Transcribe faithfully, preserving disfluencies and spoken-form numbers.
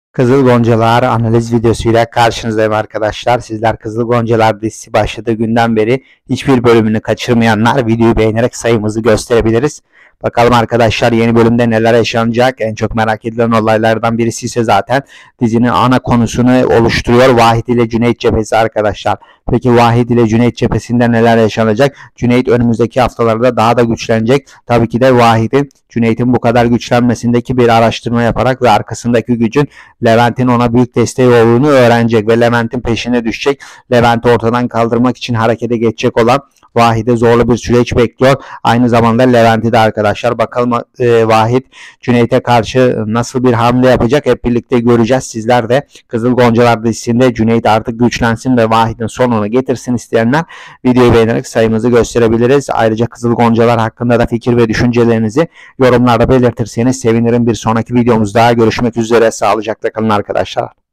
Kızıl Goncalar analiz videosuyla karşınızdayım arkadaşlar. Sizler Kızıl Goncalar dizisi başladığı günden beri hiçbir bölümünü kaçırmayanlar videoyu beğenerek sayımızı gösterebiliriz. Bakalım arkadaşlar yeni bölümde neler yaşanacak. En çok merak edilen olaylardan birisi ise zaten dizinin ana konusunu oluşturuyor. Vahit ile Cüneyt cephesi arkadaşlar. Peki Vahit ile Cüneyt cephesinde neler yaşanacak? Cüneyt önümüzdeki haftalarda daha da güçlenecek. Tabii ki de Vahit'in Cüneyt'in bu kadar güçlenmesindeki bir araştırma yaparak ve arkasındaki gücün Levent'in ona büyük desteği olduğunu öğrenecek ve Levent'in peşine düşecek. Levent'i ortadan kaldırmak için harekete geçecek olan Vahit'e zorlu bir süreç bekliyor. Aynı zamanda Levent'i de arkadaşlar bakalım e, Vahit Cüneyt'e karşı nasıl bir hamle yapacak hep birlikte göreceğiz. Sizler de Kızıl Goncalar dizisinde Cüneyt artık güçlensin ve Vahit'in sonunu getirsin isteyenler videoyu beğenerek sayımızı gösterebiliriz. Ayrıca Kızıl Goncalar hakkında da fikir ve düşüncelerinizi yorumlarda belirtirseniz sevinirim. Bir sonraki videomuzda görüşmek üzere. Sağlıcakla kalın arkadaşlar.